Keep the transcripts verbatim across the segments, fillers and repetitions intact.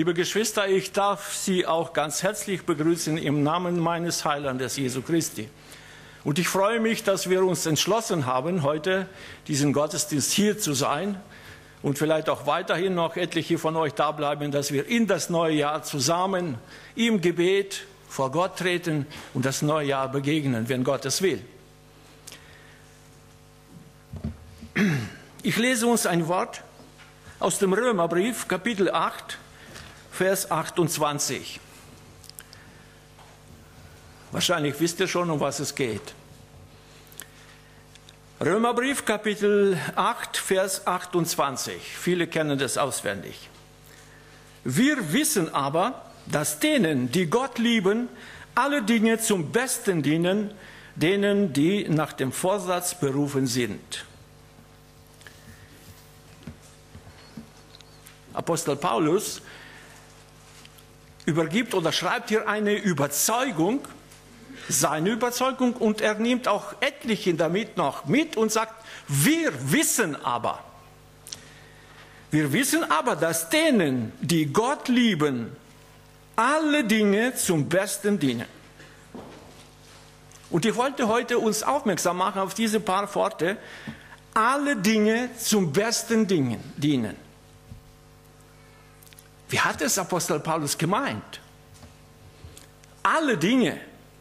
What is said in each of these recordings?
Liebe Geschwister, ich darf Sie auch ganz herzlich begrüßen im Namen meines Heilandes Jesu Christi. Und ich freue mich, dass wir uns entschlossen haben, heute diesen Gottesdienst hier zu sein und vielleicht auch weiterhin noch etliche von euch da bleiben, dass wir in das neue Jahr zusammen im Gebet vor Gott treten und das neue Jahr begegnen, wenn Gott es will. Ich lese uns ein Wort aus dem Römerbrief, Kapitel acht, Vers achtundzwanzig. Wahrscheinlich wisst ihr schon, um was es geht. Römerbrief, Kapitel acht, Vers achtundzwanzig. Viele kennen das auswendig. Wir wissen aber, dass denen, die Gott lieben, alle Dinge zum Besten dienen, denen, die nach dem Vorsatz berufen sind. Apostel Paulus übergibt oder schreibt hier eine Überzeugung, seine Überzeugung, und er nimmt auch etliche damit noch mit und sagt, wir wissen aber, wir wissen aber, dass denen, die Gott lieben, alle Dinge zum Besten dienen. Und ich wollte heute uns aufmerksam machen auf diese paar Worte, alle Dinge zum Besten dienen. Wie hat es Apostel Paulus gemeint? Alle Dinge.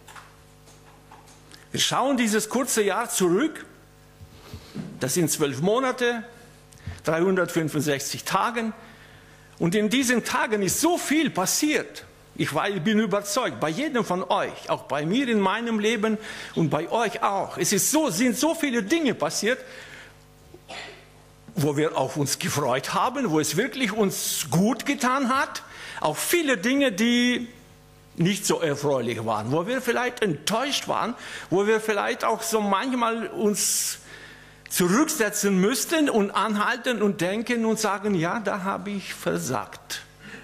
Wir schauen dieses kurze Jahr zurück. Das sind zwölf Monate, dreihundertfünfundsechzig Tage. Und in diesen Tagen ist so viel passiert. Ich bin überzeugt, bei jedem von euch, auch bei mir in meinem Leben und bei euch auch. Es ist so, sind so viele Dinge passiert, wo wir auch uns gefreut haben, wo es wirklich uns gut getan hat. Auch viele Dinge, die nicht so erfreulich waren, wo wir vielleicht enttäuscht waren, wo wir vielleicht auch so manchmal uns zurücksetzen müssten und anhalten und denken und sagen, ja, da habe ich versagt.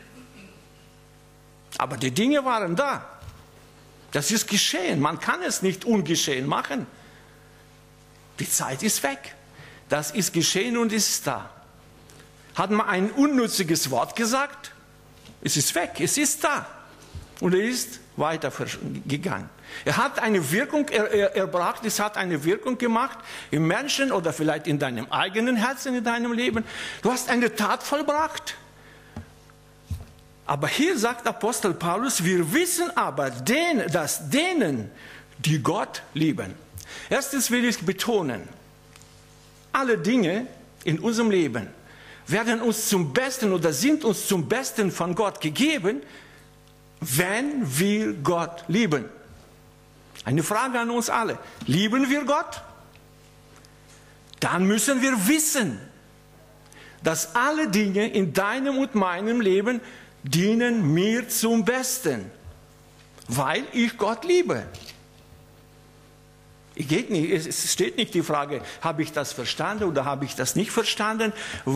Aber die Dinge waren da. Das ist geschehen. Man kann es nicht ungeschehen machen. Die Zeit ist weg. Das ist geschehen und ist da. Hat man ein unnütziges Wort gesagt? Es ist weg, es ist da. Und er ist weitergegangen. Er hat eine Wirkung er, er, erbracht, es hat eine Wirkung gemacht im Menschen oder vielleicht in deinem eigenen Herzen, in deinem Leben. Du hast eine Tat vollbracht. Aber hier sagt Apostel Paulus, wir wissen aber, den, dass denen, die Gott lieben. Erstens will ich betonen, alle Dinge in unserem Leben werden uns zum Besten oder sind uns zum Besten von Gott gegeben, wenn wir Gott lieben. Eine Frage an uns alle. Lieben wir Gott? Dann müssen wir wissen, dass alle Dinge in deinem und meinem Leben dienen mir zum Besten, weil ich Gott liebe. Geht nicht, es steht nicht die Frage, habe ich das verstanden oder habe ich das nicht verstanden?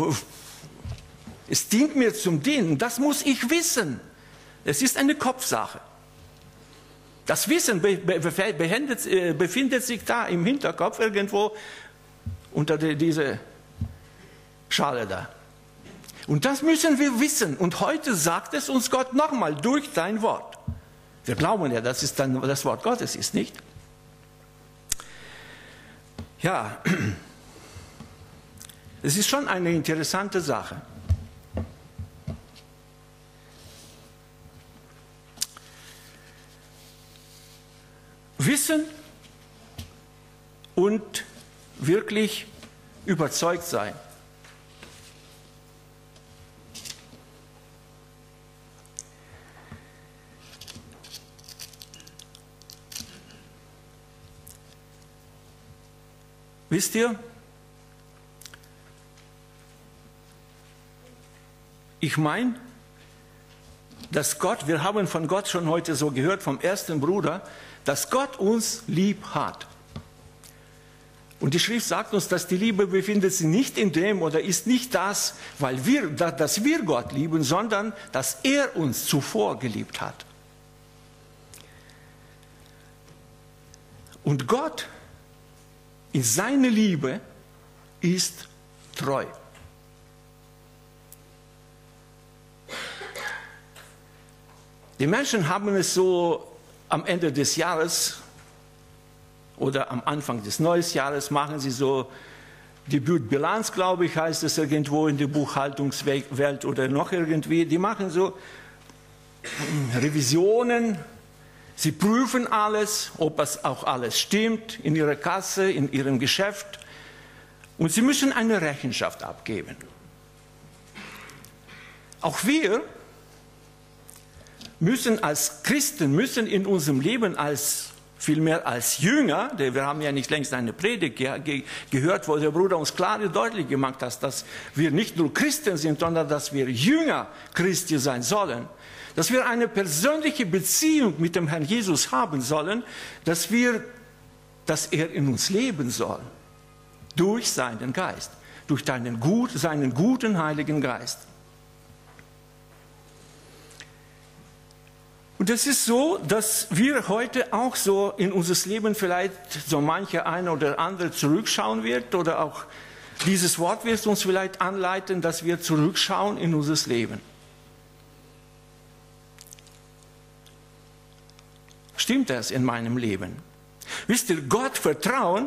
Es dient mir zum Dienen, das muss ich wissen. Es ist eine Kopfsache. Das Wissen befindet sich da im Hinterkopf irgendwo unter dieser Schale da. Und das müssen wir wissen. Und heute sagt es uns Gott nochmal durch dein Wort. Wir glauben ja, dass es dann das Wort Gottes ist, nicht? Ja, es ist schon eine interessante Sache. Wissen und wirklich überzeugt sein. Wisst ihr, ich meine, dass Gott, wir haben von Gott schon heute so gehört, vom ersten Bruder, dass Gott uns lieb hat. Und die Schrift sagt uns, dass die Liebe befindet sich nicht in dem oder ist nicht das, weil wir, dass wir Gott lieben, sondern dass er uns zuvor geliebt hat. Und Gott in seiner Liebe ist treu. Die Menschen haben es so am Ende des Jahres oder am Anfang des neuen Jahres machen sie so Debütbilanz, glaube ich, heißt es irgendwo in der Buchhaltungswelt oder noch irgendwie. Die machen so Revisionen, sie prüfen alles, ob es auch alles stimmt in ihrer Kasse, in ihrem Geschäft. Und sie müssen eine Rechenschaft abgeben. Auch wir müssen als Christen, müssen in unserem Leben als, vielmehr als Jünger, denn wir haben ja nicht längst eine Predigt ge ge gehört, wo der Bruder uns klar und deutlich gemacht hat, dass wir nicht nur Christen sind, sondern dass wir Jünger Christi sein sollen, dass wir eine persönliche Beziehung mit dem Herrn Jesus haben sollen, dass, wir, dass er in uns leben soll, durch seinen Geist, durch deinen gut, seinen guten Heiligen Geist. Und es ist so, dass wir heute auch so in unser Leben vielleicht so manche eine oder andere zurückschauen wird oder auch dieses Wort wird uns vielleicht anleiten, dass wir zurückschauen in unser Leben. Stimmt das in meinem Leben? Wisst ihr, Gott vertrauen,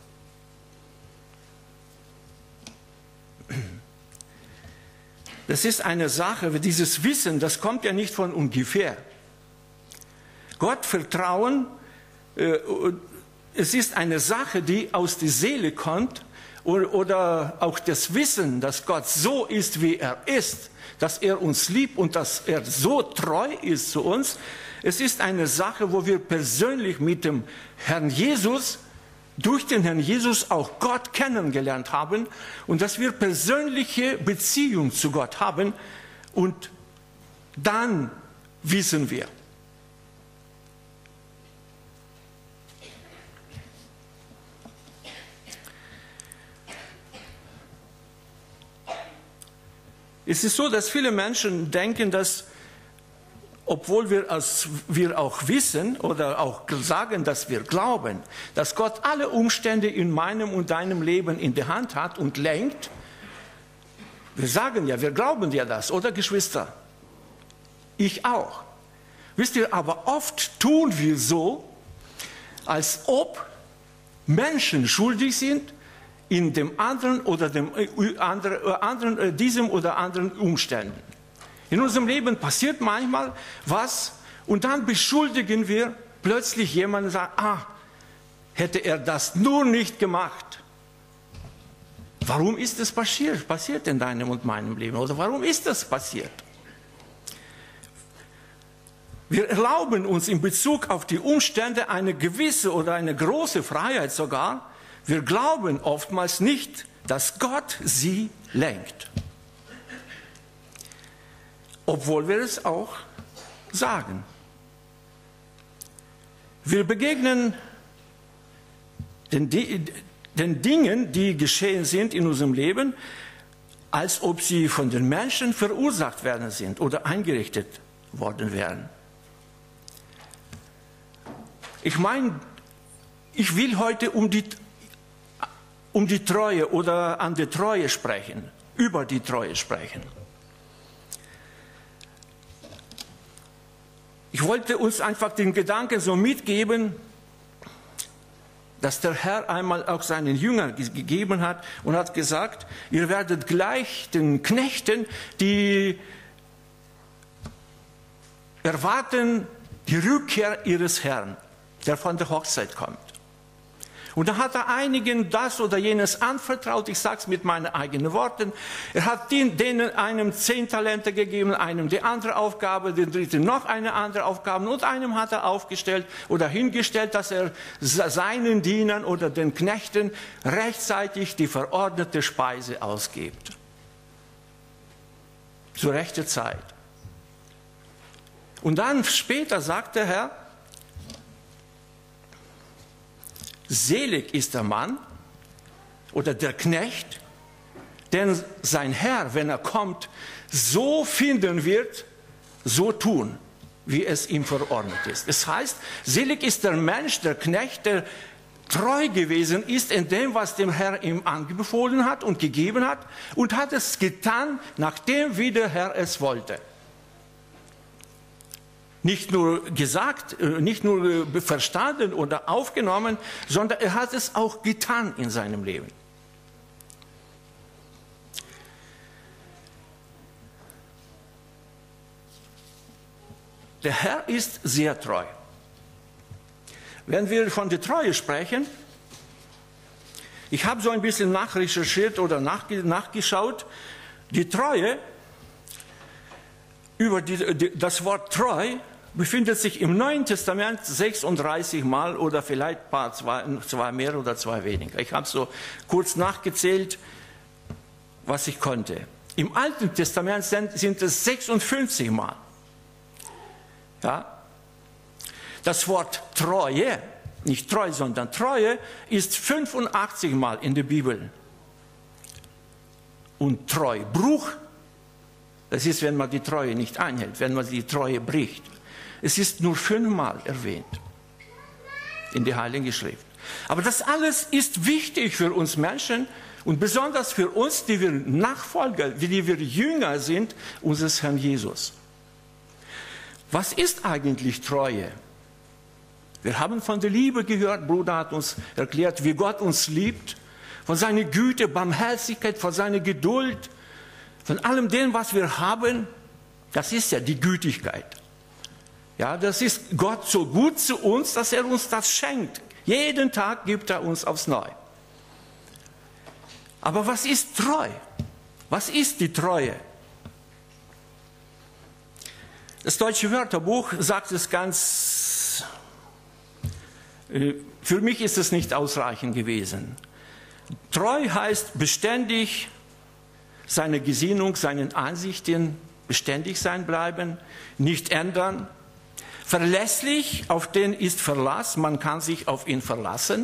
das ist eine Sache, dieses Wissen, das kommt ja nicht von ungefähr. Gott vertrauen, äh, es ist eine Sache, die aus der Seele kommt, oder, oder auch das Wissen, dass Gott so ist, wie er ist, dass er uns liebt und dass er so treu ist zu uns. Es ist eine Sache, wo wir persönlich mit dem Herrn Jesus, durch den Herrn Jesus auch Gott kennengelernt haben und dass wir persönliche Beziehung zu Gott haben und dann wissen wir. Es ist so, dass viele Menschen denken, dass, obwohl wir, als wir auch wissen oder auch sagen, dass wir glauben, dass Gott alle Umstände in meinem und deinem Leben in der Hand hat und lenkt, wir sagen ja, wir glauben ja das, oder Geschwister? Ich auch. Wisst ihr, aber oft tun wir so, als ob Menschen schuldig sind, in dem anderen oder dem anderen, diesem oder anderen Umständen. In unserem Leben passiert manchmal was und dann beschuldigen wir plötzlich jemanden und sagen, ah, hätte er das nur nicht gemacht. Warum ist das passiert, passiert in deinem und meinem Leben? Oder warum ist das passiert? Wir erlauben uns in Bezug auf die Umstände eine gewisse oder eine große Freiheit sogar. Wir glauben oftmals nicht, dass Gott sie lenkt. Obwohl wir es auch sagen. Wir begegnen den, den Dingen, die geschehen sind in unserem Leben, als ob sie von den Menschen verursacht worden sind oder eingerichtet worden wären. Ich meine, ich will heute um die um die Treue oder an die Treue sprechen, über die Treue sprechen. Ich wollte uns einfach den Gedanken so mitgeben, dass der Herr einmal auch seinen Jüngern gegeben hat und hat gesagt, ihr werdet gleich den Knechten, die erwarten die Rückkehr ihres Herrn, der von der Hochzeit kommt. Und da hat er einigen das oder jenes anvertraut, ich sage es mit meinen eigenen Worten. Er hat denen einem zehn Talente gegeben, einem die andere Aufgabe, den dritten noch eine andere Aufgabe und einem hat er aufgestellt oder hingestellt, dass er seinen Dienern oder den Knechten rechtzeitig die verordnete Speise ausgibt. Zur rechten Zeit. Und dann später sagt der Herr, selig ist der Mann oder der Knecht, denn sein Herr, wenn er kommt, so finden wird, so tun, wie es ihm verordnet ist. Das heißt, selig ist der Mensch, der Knecht, der treu gewesen ist in dem, was dem Herr ihm anbefohlen hat und gegeben hat und hat es getan, nachdem wie der Herr es wollte. Nicht nur gesagt, nicht nur verstanden oder aufgenommen, sondern er hat es auch getan in seinem Leben. Der Herr ist sehr treu. Wenn wir von der Treue sprechen, ich habe so ein bisschen nachrecherchiert oder nachgeschaut, die Treue, über die, die, das Wort treu befindet sich im Neuen Testament sechsunddreißig Mal oder vielleicht ein paar, zwei, zwei mehr oder zwei weniger. Ich habe so kurz nachgezählt, was ich konnte. Im Alten Testament sind, sind es sechsundfünfzig Mal. Ja? Das Wort Treue, nicht treu, sondern Treue, ist fünfundachtzig Mal in der Bibel. Und Treubruch, das ist, wenn man die Treue nicht einhält, wenn man die Treue bricht. Es ist nur fünfmal erwähnt in der Heiligen Schrift. Aber das alles ist wichtig für uns Menschen und besonders für uns, die wir Nachfolger, die wir Jünger sind, unseres Herrn Jesus. Was ist eigentlich Treue? Wir haben von der Liebe gehört, Bruder hat uns erklärt, wie Gott uns liebt, von seiner Güte, Barmherzigkeit, von seiner Geduld, von allem dem, was wir haben. Das ist ja die Gütigkeit. Ja, das ist Gott so gut zu uns, dass er uns das schenkt. Jeden Tag gibt er uns aufs Neue. Aber was ist treu? Was ist die Treue? Das deutsche Wörterbuch sagt es ganz, für mich ist es nicht ausreichend gewesen. Treu heißt beständig, seine Gesinnung, seinen Ansichten beständig sein bleiben, nicht ändern. Verlässlich, auf den ist Verlass, man kann sich auf ihn verlassen.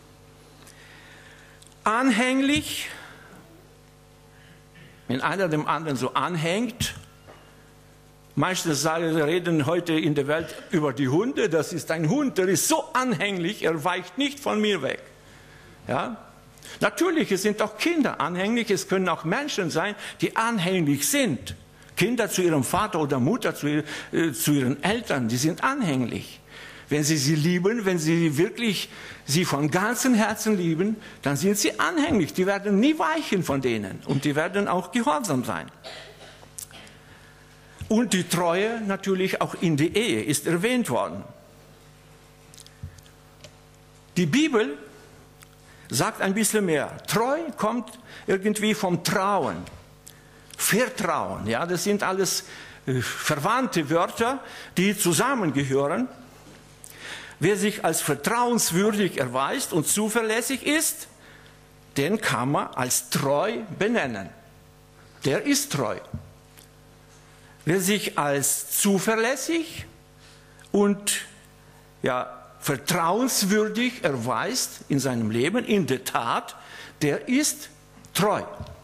Anhänglich, wenn einer dem anderen so anhängt. Meistens reden heute in der Welt über die Hunde. Das ist ein Hund, der ist so anhänglich, er weicht nicht von mir weg. Ja? Natürlich, es sind auch Kinder anhänglich, es können auch Menschen sein, die anhänglich sind. Kinder zu ihrem Vater oder Mutter, zu, äh, zu ihren Eltern, die sind anhänglich. Wenn sie sie lieben, wenn sie wirklich sie von ganzem Herzen lieben, dann sind sie anhänglich. Die werden nie weichen von denen und die werden auch gehorsam sein. Und die Treue natürlich auch in der Ehe ist erwähnt worden. Die Bibel sagt ein bisschen mehr. Treu kommt irgendwie vom Trauen. Vertrauen, ja, das sind alles äh, verwandte Wörter, die zusammengehören. Wer sich als vertrauenswürdig erweist und zuverlässig ist, den kann man als treu benennen. Der ist treu. Wer sich als zuverlässig und ja, vertrauenswürdig erweist in seinem Leben, in der Tat, der ist treu.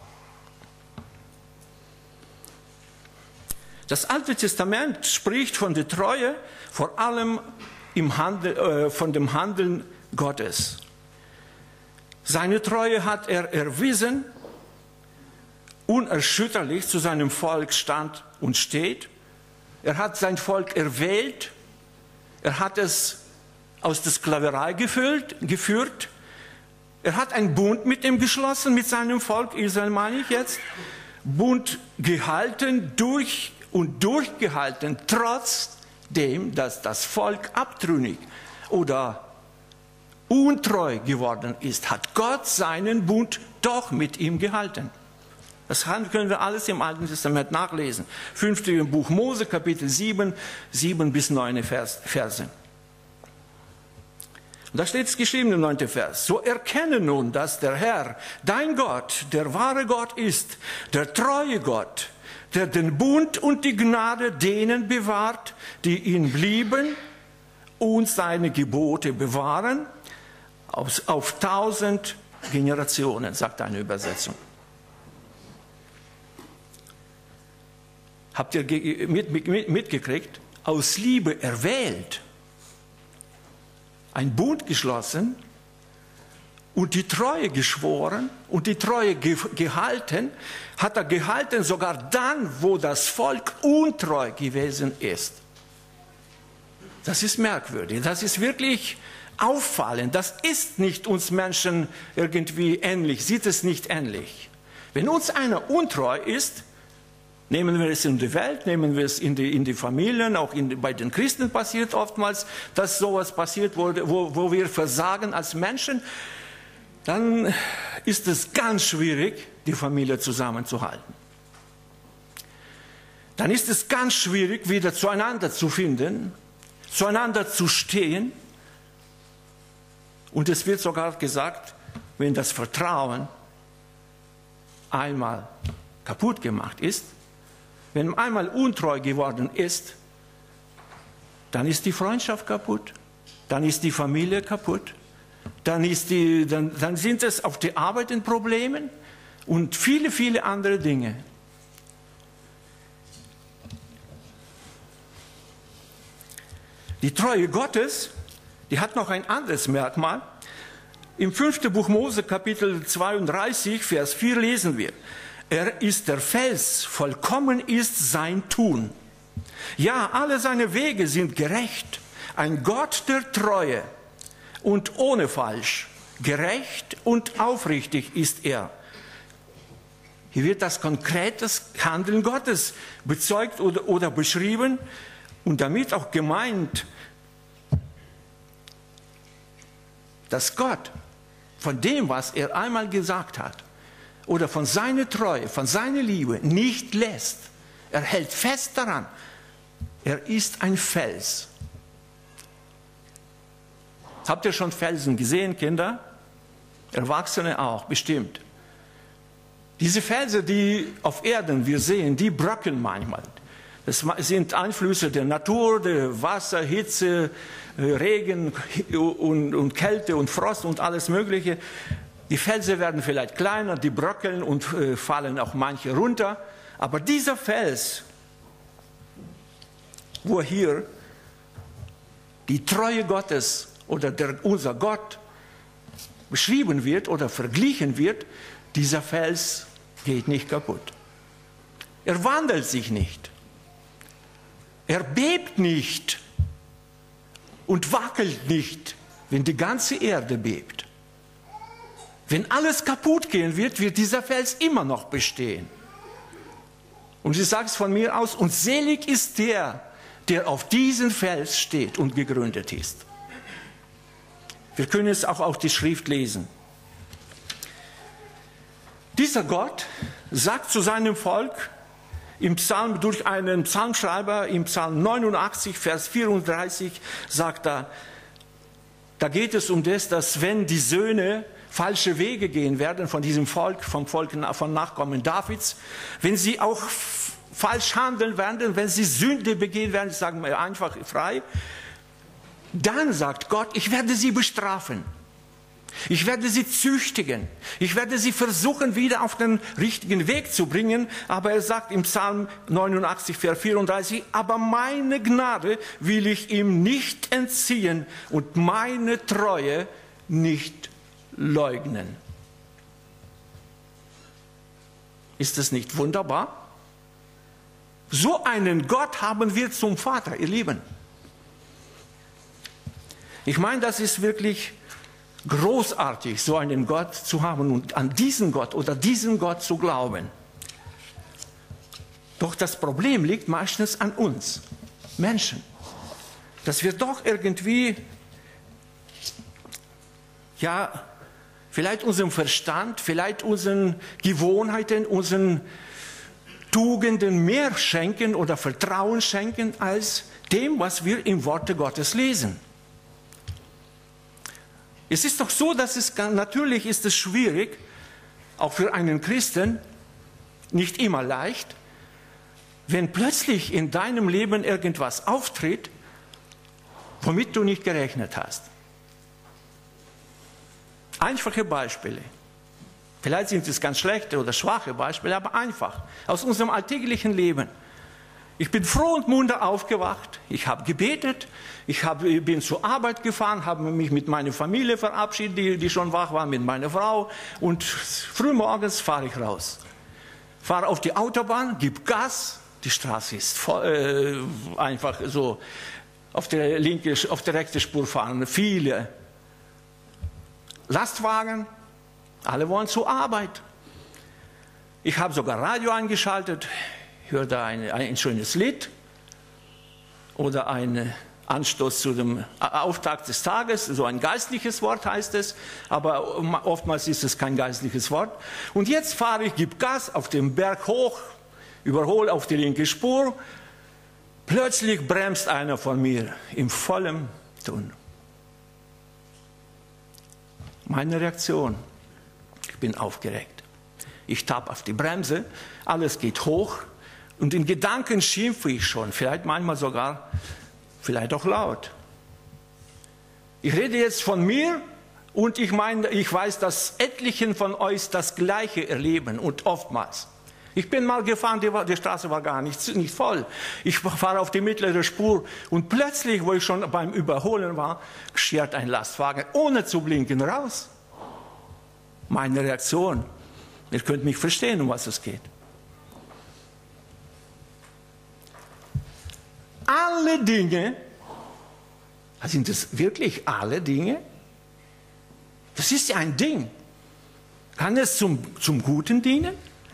Das Alte Testament spricht von der Treue, vor allem im Handel, äh, von dem Handeln Gottes. Seine Treue hat er erwiesen, unerschütterlich zu seinem Volk stand und steht. Er hat sein Volk erwählt, er hat es aus der Sklaverei gefüllt, geführt, er hat einen Bund mit ihm geschlossen, mit seinem Volk, Israel meine ich jetzt, Bund gehalten, durch und durchgehalten, trotzdem, dass das Volk abtrünnig oder untreu geworden ist, hat Gott seinen Bund doch mit ihm gehalten. Das können wir alles im Alten Testament nachlesen. Fünfte Buch Mose, Kapitel sieben, sieben bis neun Verse. Und da steht es geschrieben im neunten Vers. So erkenne nun, dass der Herr, dein Gott, der wahre Gott ist, der treue Gott, der den Bund und die Gnade denen bewahrt, die ihn lieben und seine Gebote bewahren, auf, auf tausend Generationen, sagt eine Übersetzung. Habt ihr mit, mit, mitgekriegt? Aus Liebe erwählt, ein Bund geschlossen und die Treue geschworen und die Treue ge gehalten, hat er gehalten sogar dann, wo das Volk untreu gewesen ist. Das ist merkwürdig, das ist wirklich auffallend. Das ist nicht uns Menschen irgendwie ähnlich, sieht es nicht ähnlich. Wenn uns einer untreu ist, nehmen wir es in die Welt, nehmen wir es in die, in die Familien, auch in, bei den Christen passiert oftmals, dass sowas passiert, wo, wo, wo wir versagen als Menschen, dann ist es ganz schwierig, die Familie zusammenzuhalten. Dann ist es ganz schwierig, wieder zueinander zu finden, zueinander zu stehen. Und es wird sogar gesagt, wenn das Vertrauen einmal kaputt gemacht ist, wenn einmal untreu geworden ist, dann ist die Freundschaft kaputt, dann ist die Familie kaputt, dann, ist die, dann, dann sind es auf der Arbeit in Problemen und viele, viele andere Dinge. Die Treue Gottes, die hat noch ein anderes Merkmal. Im fünften Buch Mose, Kapitel zweiunddreißig, Vers vier lesen wir: Er ist der Fels, vollkommen ist sein Tun. Ja, alle seine Wege sind gerecht. Ein Gott der Treue und ohne Falsch. Gerecht und aufrichtig ist er. Hier wird das konkrete Handeln Gottes bezeugt oder, oder beschrieben und damit auch gemeint, dass Gott von dem, was er einmal gesagt hat, oder von seiner Treue, von seiner Liebe nicht lässt. Er hält fest daran. Er ist ein Fels. Habt ihr schon Felsen gesehen, Kinder? Erwachsene auch, bestimmt. Diese Felsen, die auf Erden wir sehen, die bröckeln manchmal. Das sind Einflüsse der Natur, der Wasser, Hitze, Regen und, und Kälte und Frost und alles Mögliche. Die Felsen werden vielleicht kleiner, die bröckeln und äh, fallen auch manche runter. Aber dieser Fels, wo hier die Treue Gottes oder der, unser Gott beschrieben wird oder verglichen wird, dieser Fels geht nicht kaputt. Er wandelt sich nicht. Er bebt nicht und wackelt nicht, wenn die ganze Erde bebt. Wenn alles kaputt gehen wird, wird dieser Fels immer noch bestehen. Und ich sage es von mir aus, und selig ist der, der auf diesen Fels steht und gegründet ist. Wir können es auch auf die Schrift lesen. Dieser Gott sagt zu seinem Volk im Psalm, durch einen Psalmschreiber, im Psalm neunundachtzig, Vers vierunddreißig, sagt er, da geht es um das, dass wenn die Söhne falsche Wege gehen werden von diesem Volk, vom Volk von Nachkommen Davids, wenn sie auch falsch handeln werden, wenn sie Sünde begehen werden, sagen wir einfach frei, dann sagt Gott, ich werde sie bestrafen. Ich werde sie züchtigen. Ich werde sie versuchen, wieder auf den richtigen Weg zu bringen. Aber er sagt im Psalm neunundachtzig, Vers vierunddreißig, aber meine Gnade will ich ihm nicht entziehen und meine Treue nicht leugnen. Ist das nicht wunderbar? So einen Gott haben wir zum Vater, ihr Lieben. Ich meine, das ist wirklich großartig, so einen Gott zu haben und an diesen Gott oder diesen Gott zu glauben. Doch das Problem liegt meistens an uns, Menschen, dass wir doch irgendwie, ja, vielleicht unserem Verstand, vielleicht unseren Gewohnheiten, unseren Tugenden mehr schenken oder Vertrauen schenken als dem, was wir im Worte Gottes lesen. Es ist doch so, dass es natürlich ist es schwierig, auch für einen Christen, nicht immer leicht, wenn plötzlich in deinem Leben irgendwas auftritt, womit du nicht gerechnet hast. Einfache Beispiele. Vielleicht sind es ganz schlechte oder schwache Beispiele, aber einfach. Aus unserem alltäglichen Leben. Ich bin froh und munter aufgewacht. Ich habe gebetet. Ich hab, bin zur Arbeit gefahren, habe mich mit meiner Familie verabschiedet, die, die schon wach war, mit meiner Frau. Und frühmorgens fahre ich raus. Fahre auf die Autobahn, gebe Gas. Die Straße ist voll, äh, einfach so auf der, linke, auf der rechten Spur fahren. Viele Lastwagen, alle wollen zur Arbeit. Ich habe sogar Radio eingeschaltet, hörte ein, ein schönes Lied oder einen Anstoß zu dem Auftakt des Tages, so ein geistliches Wort heißt es, aber oftmals ist es kein geistliches Wort. Und jetzt fahre ich, gebe Gas auf den Berg hoch, überhole auf die linke Spur. Plötzlich bremst einer von mir im vollen Ton. Meine Reaktion, ich bin aufgeregt. Ich tappe auf die Bremse, alles geht hoch und in Gedanken schimpfe ich schon, vielleicht manchmal sogar, vielleicht auch laut. Ich rede jetzt von mir und ich meine, ich weiß, dass etlichen von euch das Gleiche erleben und oftmals. Ich bin mal gefahren, die, war, die Straße war gar nicht, nicht voll. Ich fahre auf die mittlere Spur und plötzlich, wo ich schon beim Überholen war, schert ein Lastwagen ohne zu blinken raus. Meine Reaktion, ihr könnt mich verstehen, um was es geht. Alle Dinge, sind es wirklich alle Dinge? Das ist ja ein Ding. Kann es zum, zum Guten dienen?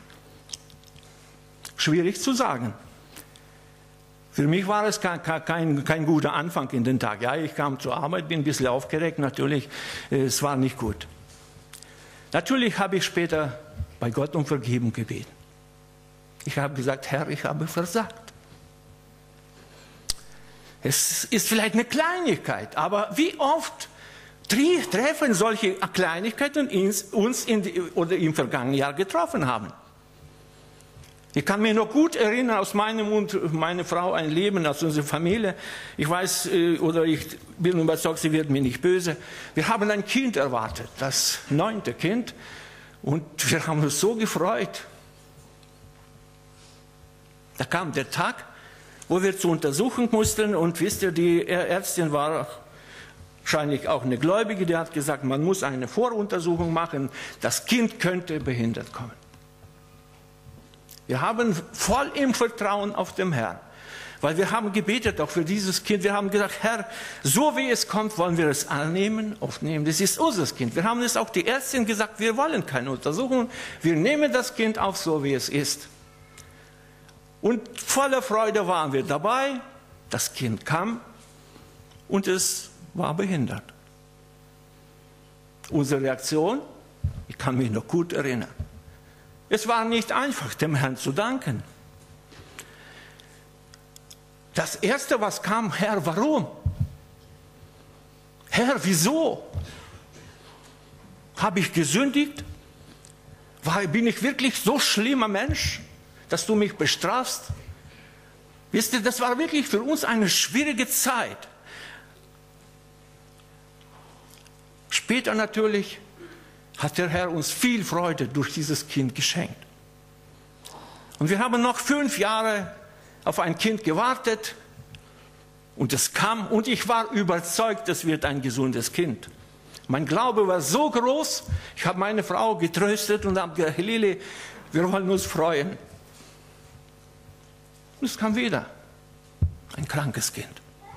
Schwierig zu sagen. Für mich war es kein, kein, kein guter Anfang in den Tag. Ja, ich kam zur Arbeit, bin ein bisschen aufgeregt, natürlich, es war nicht gut. Natürlich habe ich später bei Gott um Vergebung gebeten. Ich habe gesagt, Herr, ich habe versagt. Es ist vielleicht eine Kleinigkeit, aber wie oft treffen solche Kleinigkeiten uns in die, oder im vergangenen Jahr getroffen haben? Ich kann mich noch gut erinnern aus meinem und meiner Frau ein Leben, aus unserer Familie. Ich weiß, oder ich bin überzeugt, sie wird mir nicht böse. Wir haben ein Kind erwartet, das neunte Kind. Und wir haben uns so gefreut. Da kam der Tag, wo wir zur Untersuchung mussten. Und wisst ihr, die Ärztin war wahrscheinlich auch eine Gläubige, die hat gesagt, man muss eine Voruntersuchung machen. Das Kind könnte behindert kommen. Wir haben voll im Vertrauen auf den Herrn, weil wir haben gebetet auch für dieses Kind. Wir haben gesagt, Herr, so wie es kommt, wollen wir es annehmen, aufnehmen. Das ist unser Kind. Wir haben es auch die Ärztin gesagt, wir wollen keine Untersuchung. Wir nehmen das Kind auf, so wie es ist. Und voller Freude waren wir dabei. Das Kind kam und es war behindert. Unsere Reaktion, ich kann mich noch gut erinnern. Es war nicht einfach, dem Herrn zu danken. Das Erste, was kam, Herr, warum? Herr, wieso? Habe ich gesündigt? War, bin ich wirklich so schlimmer Mensch, dass du mich bestrafst? Wisst ihr, das war wirklich für uns eine schwierige Zeit. Später natürlich hat der Herr uns viel Freude durch dieses Kind geschenkt. Und wir haben noch fünf Jahre auf ein Kind gewartet und es kam und ich war überzeugt, es wird ein gesundes Kind. Mein Glaube war so groß, ich habe meine Frau getröstet und habe gesagt, Lili, wir wollen uns freuen. Und es kam wieder ein krankes Kind.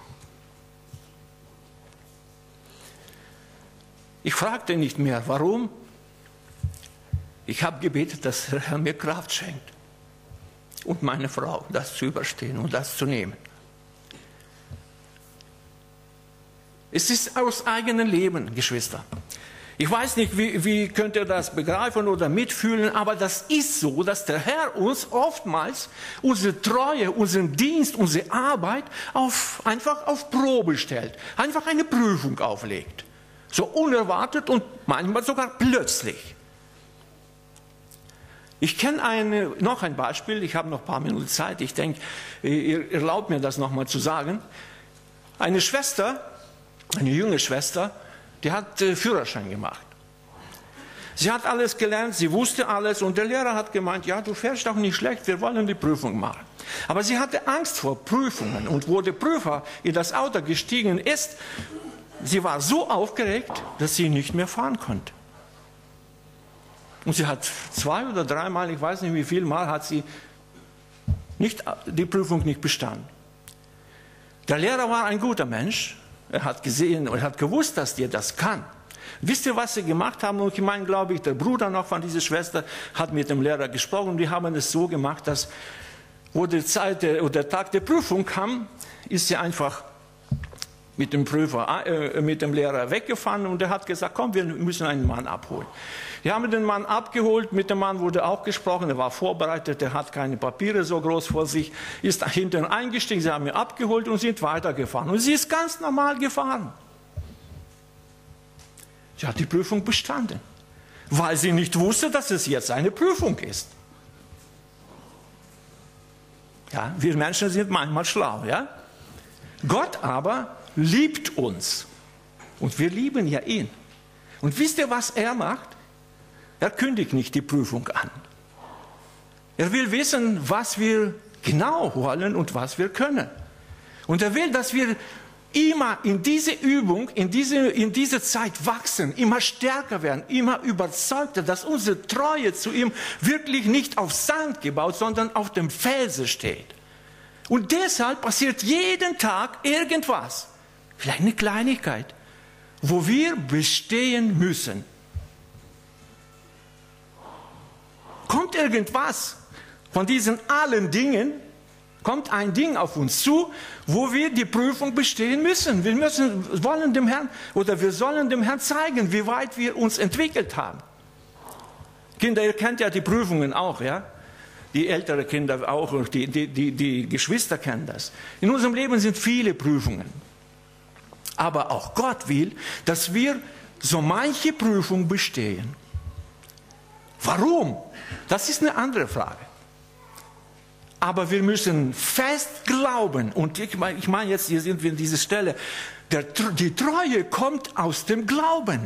Ich fragte nicht mehr, warum. Ich habe gebetet, dass der Herr mir Kraft schenkt und meine Frau, das zu überstehen und das zu nehmen. Es ist aus eigenem Leben, Geschwister. Ich weiß nicht, wie, wie könnt ihr das begreifen oder mitfühlen, aber das ist so, dass der Herr uns oftmals unsere Treue, unseren Dienst, unsere Arbeit auf, einfach auf Probe stellt, einfach eine Prüfung auflegt. So unerwartet und manchmal sogar plötzlich. Ich kenne eine, noch ein Beispiel, ich habe noch ein paar Minuten Zeit, ich denke, ihr erlaubt mir das nochmal zu sagen. Eine Schwester, eine junge Schwester, die hat äh, Führerschein gemacht. Sie hat alles gelernt, sie wusste alles und der Lehrer hat gemeint, ja, du fährst doch nicht schlecht, wir wollen die Prüfung machen. Aber sie hatte Angst vor Prüfungen und wo der Prüfer in das Auto gestiegen ist, sie war so aufgeregt, dass sie nicht mehr fahren konnte. Und sie hat zwei oder dreimal, ich weiß nicht wie viel Mal, hat sie nicht, die Prüfung nicht bestanden. Der Lehrer war ein guter Mensch. Er hat gesehen und hat gewusst, dass der das kann. Wisst ihr, was sie gemacht haben? Und ich meine, glaube ich, der Bruder noch von dieser Schwester hat mit dem Lehrer gesprochen. Und die haben es so gemacht, dass, wo die Zeit der, oder der Tag der Prüfung kam, ist sie einfach mit dem Prüfer, äh, mit dem Lehrer weggefahren und er hat gesagt, komm, wir müssen einen Mann abholen. Die haben den Mann abgeholt, mit dem Mann wurde auch gesprochen, er war vorbereitet, er hat keine Papiere so groß vor sich, ist hinten eingestiegen, sie haben ihn abgeholt und sind weitergefahren. Und sie ist ganz normal gefahren. Sie hat die Prüfung bestanden, weil sie nicht wusste, dass es jetzt eine Prüfung ist. Ja, wir Menschen sind manchmal schlau, ja? Gott aber liebt uns und wir lieben ja ihn. Und wisst ihr, was er macht? Er kündigt nicht die Prüfung an. Er will wissen, was wir genau wollen und was wir können. Und er will, dass wir immer in diese Übung, in diese, in diese Zeit wachsen, immer stärker werden, immer überzeugter, dass unsere Treue zu ihm wirklich nicht auf Sand gebaut, sondern auf dem Felsen steht. Und deshalb passiert jeden Tag irgendwas, vielleicht eine Kleinigkeit, wo wir bestehen müssen. Kommt irgendwas von diesen allen Dingen, kommt ein Ding auf uns zu, wo wir die Prüfung bestehen müssen. Wir müssen, wollen dem Herrn oder wir sollen dem Herrn zeigen, wie weit wir uns entwickelt haben. Kinder, ihr kennt ja die Prüfungen auch, ja? Die älteren Kinder auch, die, die, die, die Geschwister kennen das. In unserem Leben sind viele Prüfungen. Aber auch Gott will, dass wir so manche Prüfung bestehen. Warum? Das ist eine andere Frage. Aber wir müssen fest glauben, und ich meine, ich meine jetzt, hier sind wir an dieser Stelle, der, die Treue kommt aus dem Glauben.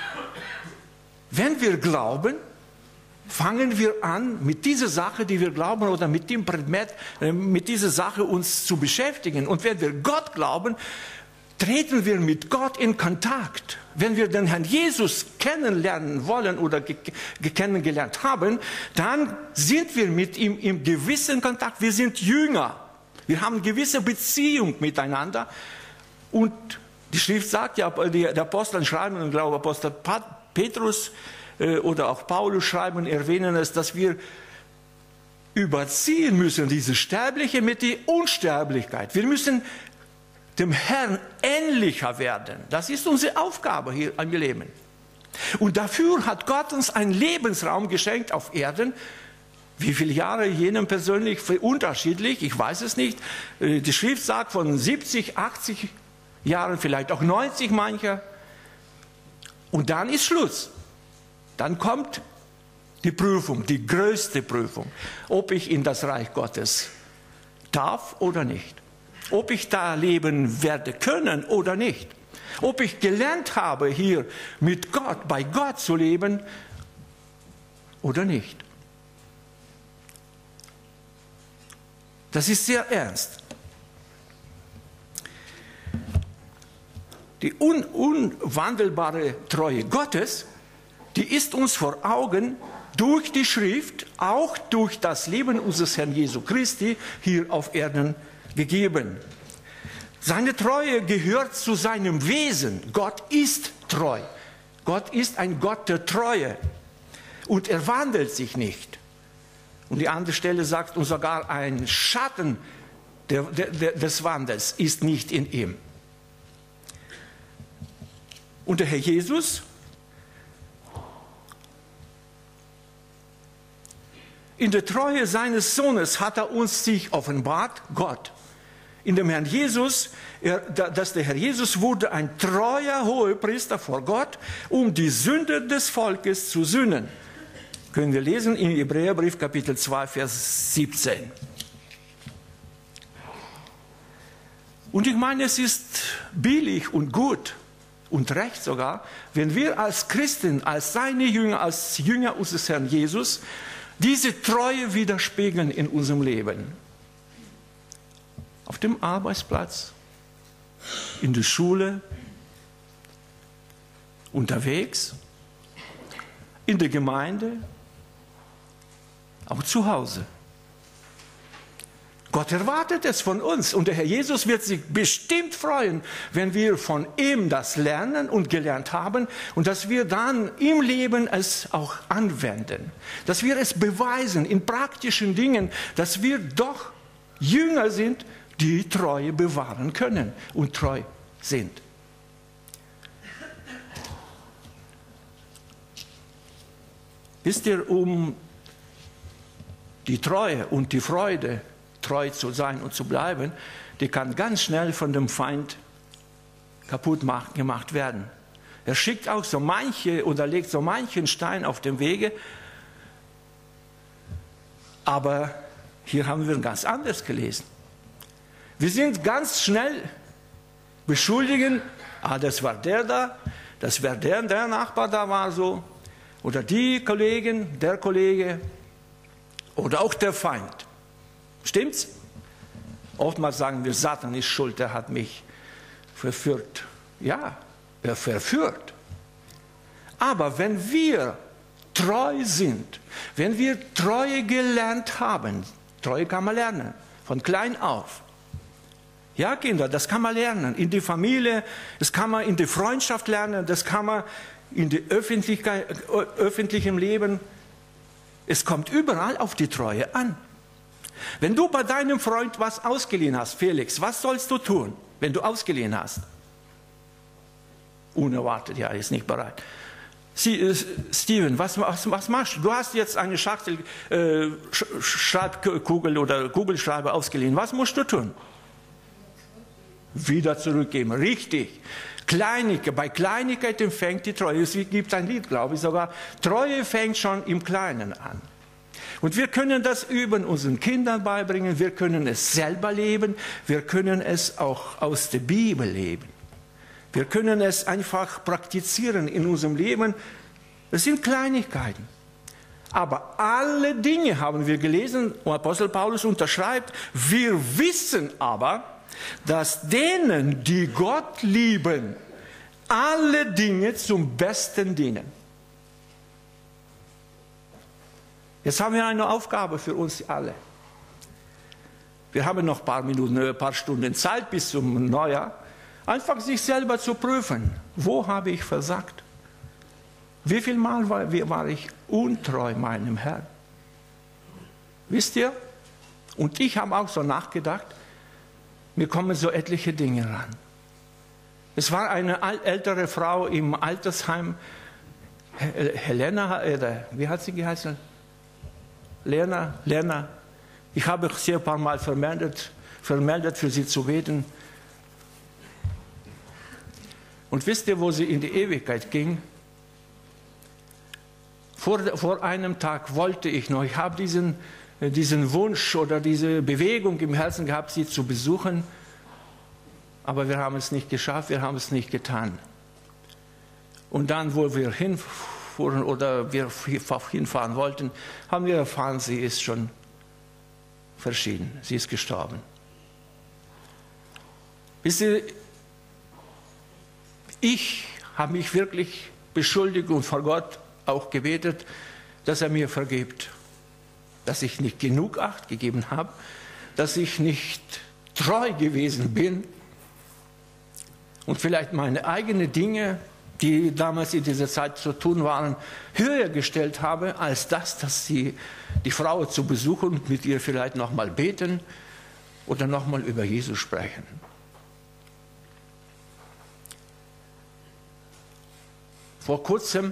Wenn wir glauben, fangen wir an, mit dieser Sache, die wir glauben, oder mit dem Predmet, mit dieser Sache uns zu beschäftigen. Und wenn wir Gott glauben, treten wir mit Gott in Kontakt. Wenn wir den Herrn Jesus kennenlernen wollen oder kennengelernt haben, dann sind wir mit ihm im gewissen Kontakt. Wir sind Jünger. Wir haben eine gewisse Beziehung miteinander. Und die Schrift sagt ja, die Apostel schreiben, und ich glaube Apostel Petrus oder auch Paulus schreiben, erwähnen es, dass wir überziehen müssen, diese Sterbliche mit der Unsterblichkeit. Wir müssen dem Herrn ähnlicher werden. Das ist unsere Aufgabe hier im Leben. Und dafür hat Gott uns einen Lebensraum geschenkt auf Erden. Wie viele Jahre jenem persönlich unterschiedlich, ich weiß es nicht. Die Schrift sagt von siebzig, achtzig Jahren, vielleicht auch neunzig mancher. Und dann ist Schluss. Dann kommt die Prüfung, die größte Prüfung, ob ich in das Reich Gottes darf oder nicht. Ob ich da leben werde können oder nicht. Ob ich gelernt habe, hier mit Gott, bei Gott zu leben oder nicht. Das ist sehr ernst. Die un unwandelbare Treue Gottes, die ist uns vor Augen durch die Schrift, auch durch das Leben unseres Herrn Jesu Christi hier auf Erden gegeben. Seine Treue gehört zu seinem Wesen. Gott ist treu. Gott ist ein Gott der Treue. Und er wandelt sich nicht. Und die andere Stelle sagt uns sogar, ein Schatten der, der, des Wandels ist nicht in ihm. Und der Herr Jesus, in der Treue seines Sohnes hat er uns sich offenbart, Gott. In dem Herrn Jesus, er, dass der Herr Jesus wurde ein treuer Hohepriester vor Gott, um die Sünde des Volkes zu sühnen. Können wir lesen im Hebräerbrief Kapitel zwei, Vers siebzehn. Und ich meine, es ist billig und gut und recht sogar, wenn wir als Christen, als seine Jünger, als Jünger unseres Herrn Jesus, diese Treue widerspiegeln in unserem Leben. Auf dem Arbeitsplatz, in der Schule, unterwegs, in der Gemeinde, auch zu Hause. Gott erwartet es von uns und der Herr Jesus wird sich bestimmt freuen, wenn wir von ihm das lernen und gelernt haben und dass wir dann im Leben es auch anwenden, dass wir es beweisen in praktischen Dingen, dass wir doch Jünger sind, die Treue bewahren können und treu sind. Wisst ihr, um die Treue und die Freude, treu zu sein und zu bleiben, die kann ganz schnell von dem Feind kaputt gemacht werden. Er schickt auch so manche oder legt so manchen Stein auf dem Wege, aber hier haben wir ganz anders gelesen. Wir sind ganz schnell beschuldigen, ah, das war der da, das war der, der Nachbar da war so, oder die Kollegin, der Kollege, oder auch der Feind. Stimmt's? Oftmals sagen wir, Satan ist schuld, er hat mich verführt. Ja, er verführt. Aber wenn wir treu sind, wenn wir Treue gelernt haben, Treue kann man lernen, von klein auf. Ja, Kinder, das kann man lernen. In der Familie, das kann man in der Freundschaft lernen, das kann man in der Öffentlichkeit, öffentlichen Leben. Es kommt überall auf die Treue an. Wenn du bei deinem Freund was ausgeliehen hast, Felix, was sollst du tun, wenn du ausgeliehen hast? Unerwartet, ja, ist nicht bereit. Sie, äh, Steven, was, was, was machst du? Du hast jetzt eine Schachtel äh, Schreibkugel oder Kugelschreiber ausgeliehen. Was musst du tun? Wieder zurückgeben. Richtig. Kleinigkeit, bei Kleinigkeiten fängt die Treue. Es gibt ein Lied, glaube ich sogar. Treue fängt schon im Kleinen an. Und wir können das üben, unseren Kindern beibringen. Wir können es selber leben. Wir können es auch aus der Bibel leben. Wir können es einfach praktizieren in unserem Leben. Es sind Kleinigkeiten. Aber alle Dinge haben wir gelesen, und Apostel Paulus unterschreibt, wir wissen aber, dass denen, die Gott lieben, alle Dinge zum Besten dienen. Jetzt haben wir eine Aufgabe für uns alle. Wir haben noch ein paar Minuten, ein paar Stunden Zeit bis zum Neujahr. Einfach sich selber zu prüfen, wo habe ich versagt? Wie viel Mal war, war ich untreu meinem Herrn? Wisst ihr? Und ich habe auch so nachgedacht, mir kommen so etliche Dinge ran. Es war eine ältere Frau im Altersheim, Helena, äh, wie hat sie geheißen? Lena, Lena. Ich habe sie ein paar Mal vermeldet, vermeldet für sie zu beten. Und wisst ihr, wo sie in die Ewigkeit ging? Vor, vor einem Tag wollte ich noch, ich habe diesen, diesen Wunsch oder diese Bewegung im Herzen gehabt, sie zu besuchen, aber wir haben es nicht geschafft, wir haben es nicht getan. Und dann, wo wir hinfuhren oder wir hinfahren wollten, haben wir erfahren, sie ist schon verschieden, sie ist gestorben. Wisst ihr, ich habe mich wirklich beschuldigt und vor Gott auch gebetet, dass er mir vergibt, dass ich nicht genug Acht gegeben habe, dass ich nicht treu gewesen bin und vielleicht meine eigenen Dinge, die damals in dieser Zeit zu tun waren, höher gestellt habe, als das, dass sie die Frau zu besuchen und mit ihr vielleicht nochmal beten oder nochmal über Jesus sprechen. Vor kurzem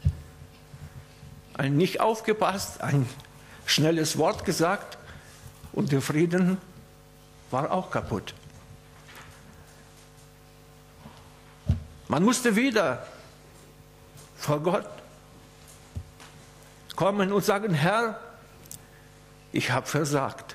ein nicht aufgepasst, ein schnelles Wort gesagt und der Frieden war auch kaputt. Man musste wieder vor Gott kommen und sagen, Herr, ich habe versagt.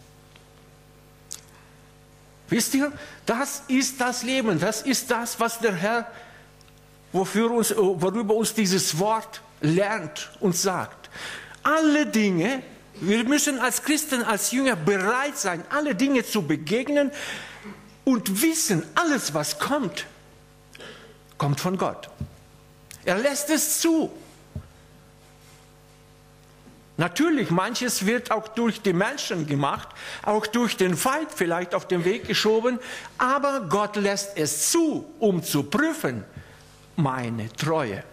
Wisst ihr, das ist das Leben, das ist das, was der Herr, wofür uns, worüber uns dieses Wort lernt und sagt. Alle Dinge, wir müssen als Christen, als Jünger bereit sein, alle Dinge zu begegnen und wissen, alles was kommt, kommt von Gott. Er lässt es zu. Natürlich, manches wird auch durch die Menschen gemacht, auch durch den Feind vielleicht auf den Weg geschoben, aber Gott lässt es zu, um zu prüfen, meine Treue.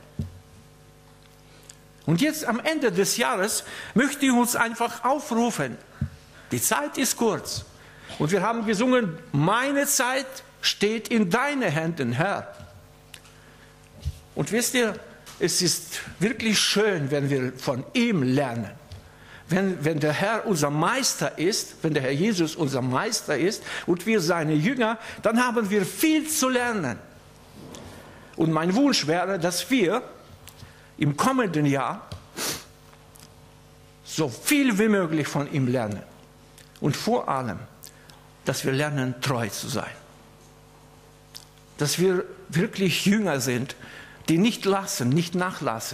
Und jetzt am Ende des Jahres möchte ich uns einfach aufrufen, die Zeit ist kurz. Und wir haben gesungen, meine Zeit steht in deinen Händen, Herr. Und wisst ihr, es ist wirklich schön, wenn wir von ihm lernen. Wenn, wenn der Herr unser Meister ist, wenn der Herr Jesus unser Meister ist und wir seine Jünger, dann haben wir viel zu lernen. Und mein Wunsch wäre, dass wir im kommenden Jahr so viel wie möglich von ihm lernen. Und vor allem, dass wir lernen, treu zu sein. Dass wir wirklich Jünger sind, die nicht lassen, nicht nachlassen,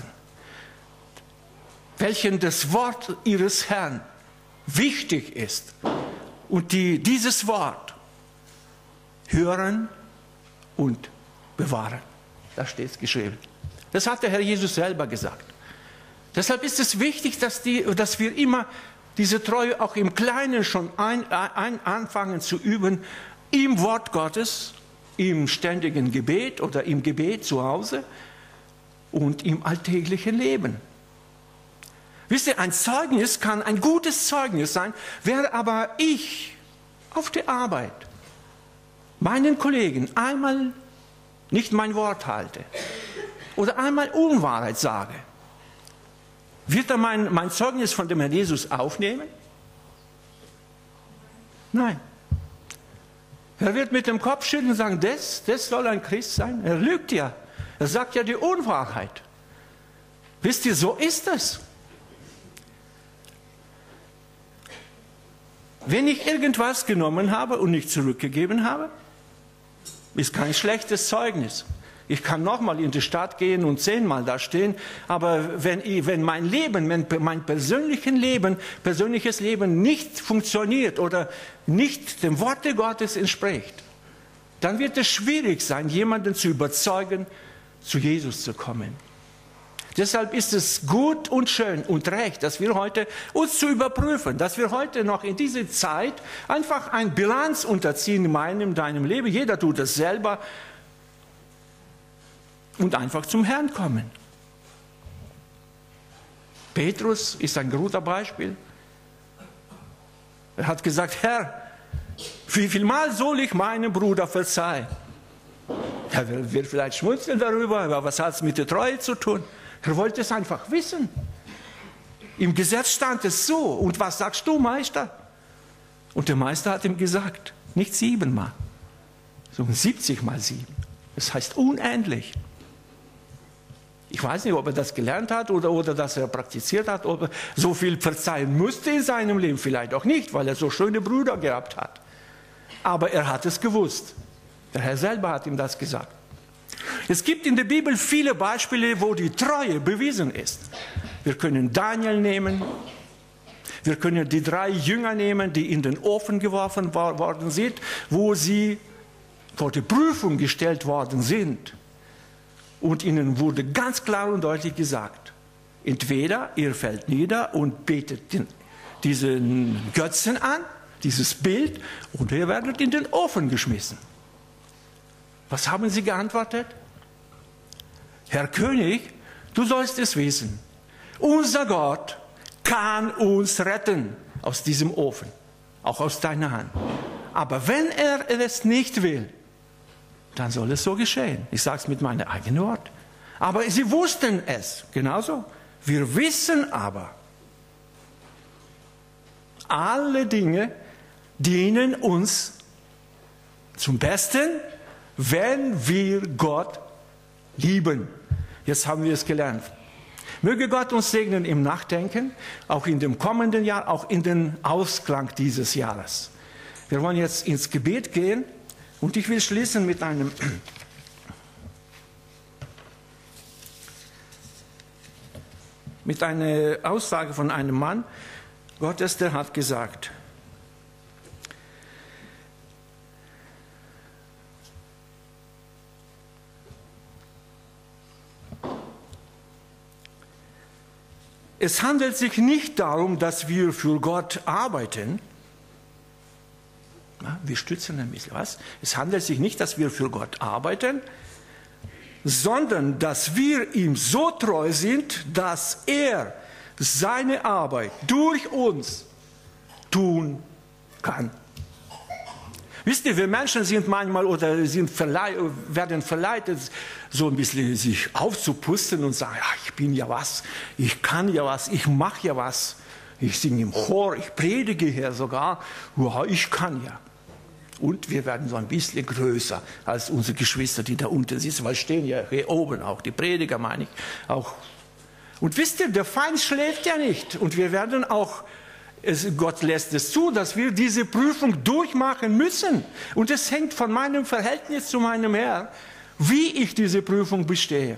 welchen das Wort ihres Herrn wichtig ist und die dieses Wort hören und bewahren. Da steht es geschrieben. Das hat der Herr Jesus selber gesagt. Deshalb ist es wichtig, dass, die, dass wir immer diese Treue auch im Kleinen schon ein, ein, anfangen zu üben, im Wort Gottes, im ständigen Gebet oder im Gebet zu Hause und im alltäglichen Leben. Wisst ihr, ein Zeugnis kann ein gutes Zeugnis sein, wäre aber ich auf der Arbeit meinen Kollegen einmal nicht mein Wort halte oder einmal Unwahrheit sage. Wird er mein, mein Zeugnis von dem Herrn Jesus aufnehmen? Nein. Er wird mit dem Kopf schütteln und sagen, das, das soll ein Christ sein. Er lügt ja. Er sagt ja die Unwahrheit. Wisst ihr, so ist es. Wenn ich irgendwas genommen habe und nicht zurückgegeben habe, ist kein schlechtes Zeugnis. Ich kann nochmal in die Stadt gehen und zehnmal da stehen, aber wenn, ich, wenn mein Leben, mein, mein persönliches Leben, persönliches Leben nicht funktioniert oder nicht dem Worte Gottes entspricht, dann wird es schwierig sein, jemanden zu überzeugen, zu Jesus zu kommen. Deshalb ist es gut und schön und recht, dass wir heute uns zu überprüfen, dass wir heute noch in dieser Zeit einfach eine Bilanz unterziehen in meinem, deinem Leben. Jeder tut es selber. Und einfach zum Herrn kommen. Petrus ist ein guter Beispiel. Er hat gesagt, Herr, wie viel Mal soll ich meinem Bruder verzeihen? Er wird vielleicht schmunzeln darüber, aber was hat es mit der Treue zu tun? Er wollte es einfach wissen. Im Gesetz stand es so. Und was sagst du, Meister? Und der Meister hat ihm gesagt, nicht siebenmal, sondern siebzig mal sieben. Das heißt unendlich. Ich weiß nicht, ob er das gelernt hat oder, oder dass er praktiziert hat, ob er so viel verzeihen musste in seinem Leben. Vielleicht auch nicht, weil er so schöne Brüder gehabt hat. Aber er hat es gewusst. Der Herr selber hat ihm das gesagt. Es gibt in der Bibel viele Beispiele, wo die Treue bewiesen ist. Wir können Daniel nehmen. Wir können die drei Jünger nehmen, die in den Ofen geworfen worden sind, wo sie vor die Prüfung gestellt worden sind. Und ihnen wurde ganz klar und deutlich gesagt, entweder ihr fällt nieder und betet den, diesen Götzen an, dieses Bild, oder ihr werdet in den Ofen geschmissen. Was haben sie geantwortet? Herr König, du sollst es wissen, unser Gott kann uns retten aus diesem Ofen, auch aus deiner Hand. Aber wenn er es nicht will, dann soll es so geschehen. Ich sage es mit meinem eigenen Wort. Aber sie wussten es, genauso. Wir wissen aber, alle Dinge dienen uns zum Besten, wenn wir Gott lieben. Jetzt haben wir es gelernt. Möge Gott uns segnen im Nachdenken, auch in dem kommenden Jahr, auch in den Ausklang dieses Jahres. Wir wollen jetzt ins Gebet gehen. Und ich will schließen mit einem mit einer Aussage von einem Mann Gottes, der hat gesagt, es handelt sich nicht darum, dass wir für Gott arbeiten. Ja, wir stützen ein bisschen was. Es handelt sich nicht, dass wir für Gott arbeiten, sondern dass wir ihm so treu sind, dass er seine Arbeit durch uns tun kann. Wisst ihr, wir Menschen sind manchmal oder sind verlei- werden verleitet, so ein bisschen sich aufzupusten und sagen, ja, ich bin ja was, ich kann ja was, ich mache ja was. Ich singe im Chor, ich predige hier sogar, ja, ich kann ja. Und wir werden so ein bisschen größer als unsere Geschwister, die da unten sitzen, weil stehen ja hier oben auch, die Prediger meine ich auch. Und wisst ihr, der Feind schläft ja nicht und wir werden auch, es, Gott lässt es zu, dass wir diese Prüfung durchmachen müssen. Und es hängt von meinem Verhältnis zu meinem Herrn, wie ich diese Prüfung bestehe.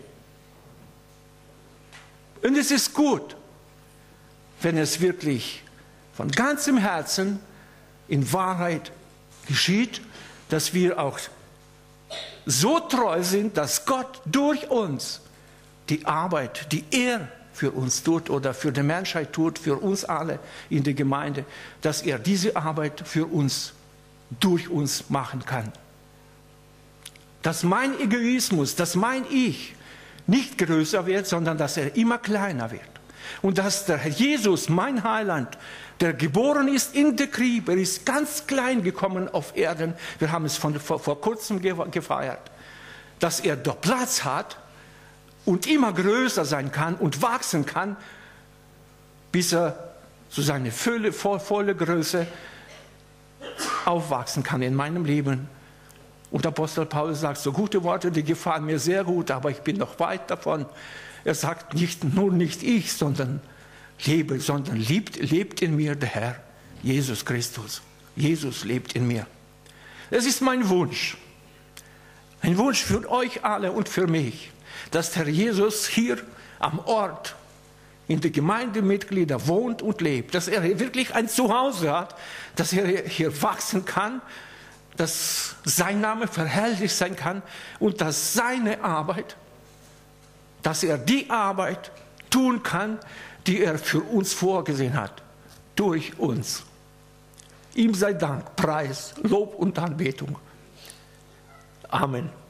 Und es ist gut, wenn es wirklich von ganzem Herzen in Wahrheit geschieht, dass wir auch so treu sind, dass Gott durch uns die Arbeit, die er für uns tut oder für die Menschheit tut, für uns alle in der Gemeinde, dass er diese Arbeit für uns, durch uns machen kann. Dass mein Egoismus, dass mein Ich nicht größer wird, sondern dass er immer kleiner wird. Und dass der Herr Jesus, mein Heiland, der geboren ist in der Krippe, er ist ganz klein gekommen auf Erden, wir haben es von, vor, vor kurzem gefeiert, dass er dort Platz hat und immer größer sein kann und wachsen kann, bis er zu seiner volle, volle Größe aufwachsen kann in meinem Leben. Und Apostel Paulus sagt, so gute Worte, die gefallen mir sehr gut, aber ich bin noch weit davon. Er sagt, nicht, nur nicht ich, sondern lebe, sondern lebt, lebt in mir der Herr, Jesus Christus. Jesus lebt in mir. Es ist mein Wunsch, ein Wunsch für euch alle und für mich, dass der Jesus hier am Ort in der Gemeindemitglieder wohnt und lebt, dass er wirklich ein Zuhause hat, dass er hier wachsen kann, dass sein Name verherrlicht sein kann und dass seine Arbeit, dass er die Arbeit tun kann, die er für uns vorgesehen hat, durch uns. Ihm sei Dank, Preis, Lob und Anbetung. Amen.